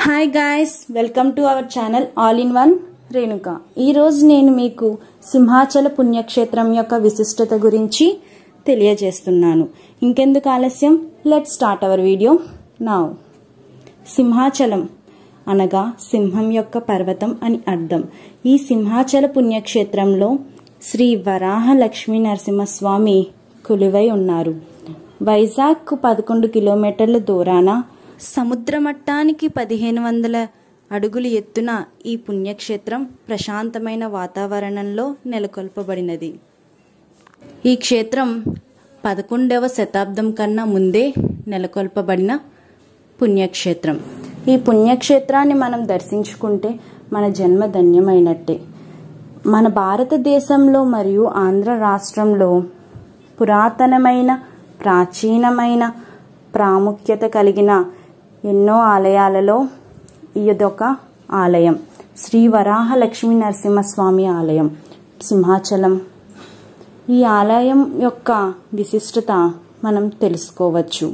Hi guys, welcome to our channel all in one Renuka. ఈరోజు నేను మీకు సింహాచల పుణ్యక్షేత్రం యొక్క విశిష్టత గురించి తెలియజేస్తున్నాను. ఇంకెందుకు ఆలస్యం, let's start our video now. Simhachalam అనగా సింహం యొక్క పర్వతం అని అర్థం. ఈ సింహాచల పుణ్యక్షేత్రంలో శ్రీ వరాహ లక్ష్మీ నరసింహస్వామి కొలువై ఉన్నారు. వైజాగ్కు 11 కిలోమీటర్ల దూరాన సముద్ర మట్టానికి 1500 అడుగులు ఎత్తున ఈ పుణ్యక్షేత్రం ప్రశాంతమైన వాతావరణంలో నెలకొల్పబడినది. ఈ క్షేత్రం 11వ శతాబ్దం కన్నా ముందే నెలకొల్పబడిన పుణ్యక్షేత్రం. ఈ పుణ్యక్షేత్రాన్ని మనం దర్శించుకుంటే మన జన్మ ధన్యమైనట్టే. మన భారతదేశంలో మరియు ఆంధ్ర రాష్ట్రంలో పురాతనమైన, ప్రాచీనమైన, ప్రాముఖ్యత కలిగిన ఎన్నో ఆలయాలలో ఇదొక ఆలయం. శ్రీ వరాహ లక్ష్మీ నరసింహస్వామి ఆలయం సింహాచలం. ఈ ఆలయం యొక్క విశిష్టత మనం తెలుసుకోవచ్చు.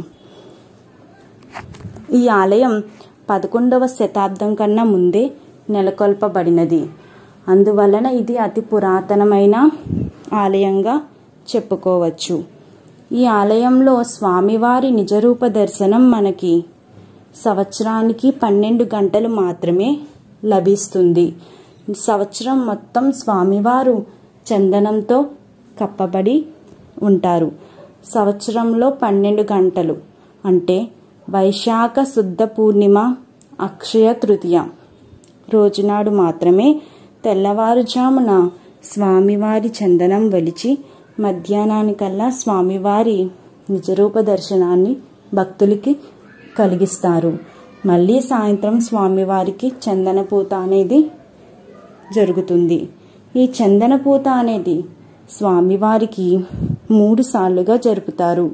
ఈ ఆలయం 11వ శతాబ్దం కన్నా ముందే నెలకొల్పబడినది. అందువలన ఇది అతి పురాతనమైన ఆలయంగా చెప్పుకోవచ్చు. ఈ ఆలయంలో స్వామివారి నిజరూప దర్శనం మనకి సంవత్సరానికి 12 గంటలు మాత్రమే లభిస్తుంది. సంవత్సరం మొత్తం స్వామివారు చందనంతో కప్పబడి ఉంటారు. సంవత్సరంలో 12 గంటలు అంటే వైశాఖ శుద్ధ పూర్ణిమ, అక్షయ తృతీయ రోజునాడు మాత్రమే తెల్లవారుజామున స్వామివారి చందనం వలిచి మధ్యాహ్నానికల్లా స్వామివారి నిజరూప దర్శనాన్ని భక్తులకి కలిగిస్తారు. మళ్ళీ సాయంత్రం స్వామివారికి చందనపూత అనేది జరుగుతుంది. ఈ చందనపూత అనేది స్వామివారికి 3 సార్లుగా జరుపుతారు.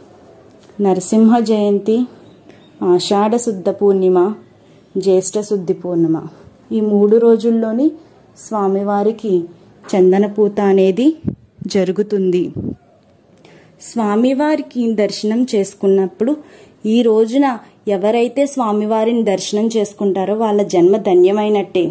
నరసింహ జయంతి, ఆషాఢ శుద్ధ పూర్ణిమ, జ్యేష్ఠ శుద్ధి పూర్ణిమ, ఈ 3 రోజుల్లోని స్వామివారికి చందనపూత అనేది జరుగుతుంది. స్వామివారికి దర్శనం చేసుకున్నప్పుడు ఈ రోజున ఎవరైతే స్వామివారిని దర్శనం చేసుకుంటారో వాళ్ళ జన్మ ధన్యమైనట్టే.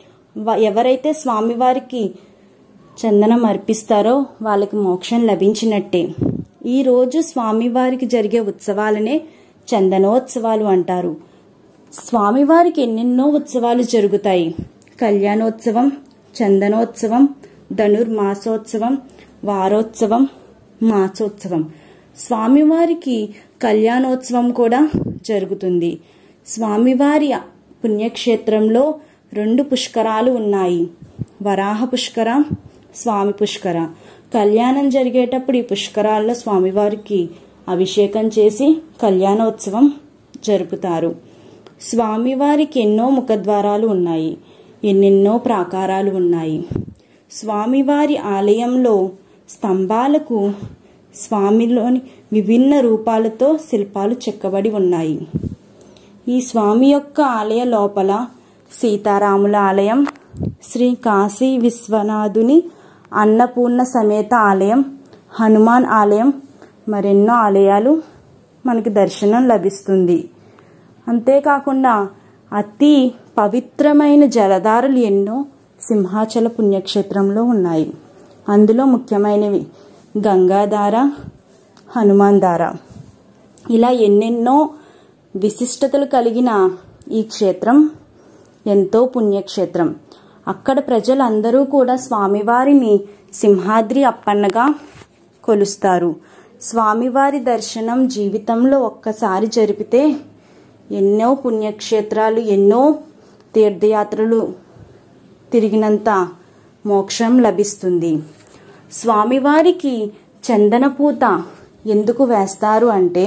ఎవరైతే స్వామివారికి చందనం అర్పిస్తారో వాళ్ళకి మోక్షం లభించినట్టే. ఈరోజు స్వామివారికి జరిగే ఉత్సవాలనే చందనోత్సవాలు అంటారు. స్వామివారికి ఎన్నెన్నో ఉత్సవాలు జరుగుతాయి. కళ్యాణోత్సవం, చందనోత్సవం, ధనుర్మాసోత్సవం, వారోత్సవం, మాసోత్సవం. స్వామివారికి కళ్యాణోత్సవం కూడా జరుగుతుంది. స్వామివారి పుణ్యక్షేత్రంలో 2 పుష్కరాలు ఉన్నాయి. వరాహ పుష్కర, స్వామి పుష్కర. కళ్యాణం జరిగేటప్పుడు ఈ పుష్కరాల్లో స్వామివారికి అభిషేకం చేసి కళ్యాణోత్సవం జరుపుతారు. స్వామివారికి ఎన్నో ముఖద్వారాలు ఉన్నాయి, ఎన్నెన్నో ప్రాకారాలు ఉన్నాయి. స్వామివారి ఆలయంలో స్తంభాలకు స్వామిలోని విభిన్న రూపాలతో శిల్పాలు చెక్కబడి ఉన్నాయి. ఈ స్వామి యొక్క ఆలయ లోపల సీతారాముల ఆలయం, శ్రీ కాశీ విశ్వనాథుని అన్నపూర్ణ సమేత ఆలయం, హనుమాన్ ఆలయం, మరెన్నో ఆలయాలు మనకి దర్శనం లభిస్తుంది. అంతేకాకుండా అతి పవిత్రమైన జలధారలు ఎన్నో సింహాచల పుణ్యక్షేత్రంలో ఉన్నాయి. అందులో ముఖ్యమైనవి గంగాధార, హనుమాన్ ధార. ఇలా ఎన్నెన్నో విశిష్టతలు కలిగిన ఈ క్షేత్రం ఎంతో పుణ్యక్షేత్రం. అక్కడ ప్రజలందరూ కూడా స్వామివారిని సింహాద్రి అప్పన్నగా కొలుస్తారు. స్వామివారి దర్శనం జీవితంలో ఒక్కసారి జరిపితే ఎన్నో పుణ్యక్షేత్రాలు, ఎన్నో తీర్థయాత్రలు తిరిగినంత మోక్షం లభిస్తుంది. స్వామివారికి చందనపూత ఎందుకు వేస్తారు అంటే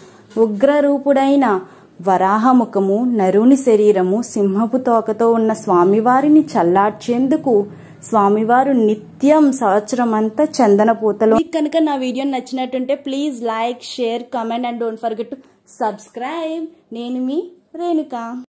ఉగ్రరూపుడైన వరాహముఖము, నరుని శరీరము, సింహపు తోకతో ఉన్న స్వామివారిని చల్లార్చేందుకు స్వామివారు నిత్యం సంవత్సరం అంతా చందనపూతలో. కనుక నా వీడియో నచ్చినట్టుంటే please like, share, comment and don't forget to subscribe. నేను మీ రేణుక.